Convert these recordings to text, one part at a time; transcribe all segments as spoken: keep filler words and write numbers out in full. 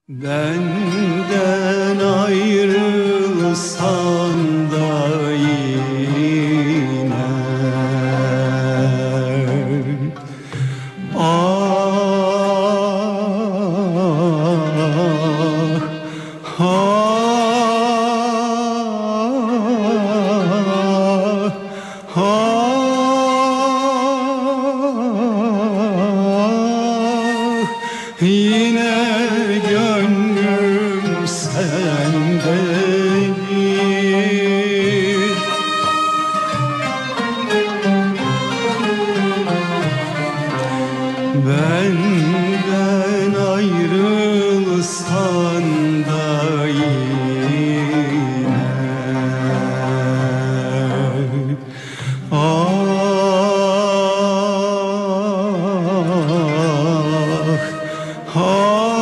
Benden ayrılsan da yine ah ah ah yine gönlüm sendedir. Benden ayrılsan da yine ah ah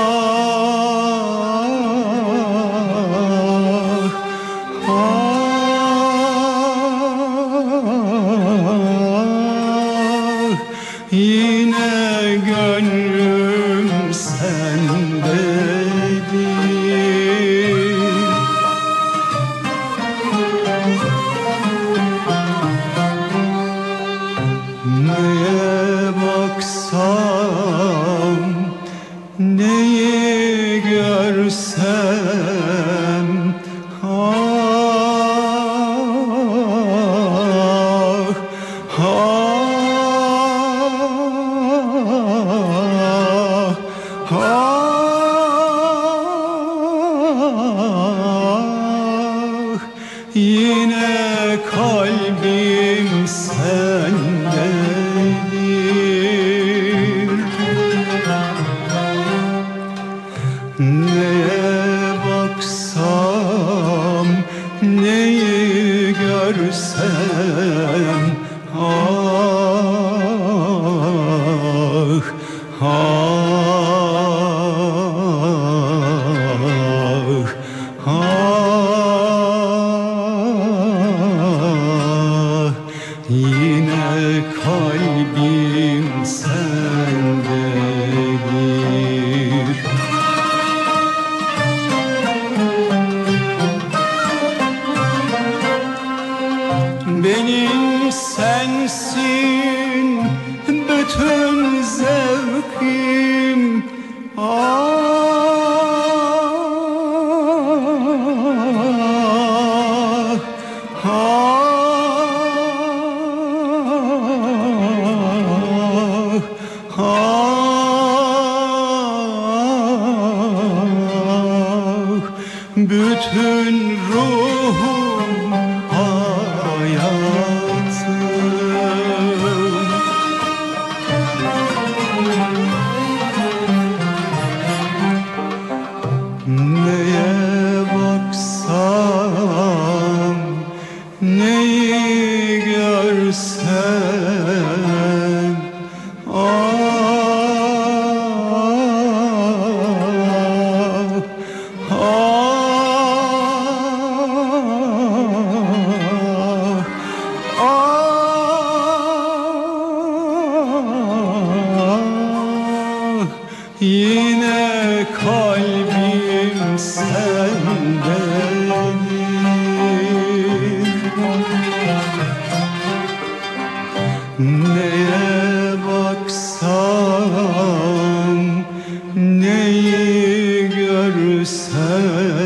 yine gönlüm sendedir. Neye baksam, neyi görsem ah ah ah yine kalbim sendedir. Neye baksam, neyi görsem ah ah ah yine kalbim sendedir. Benim sensin bütün zevkim ah ah ah bütün ruhum hayatım. Neye baksam, neyi görsem ah ah ah yine kalbim sendedir. Neye baksam, neyi görsem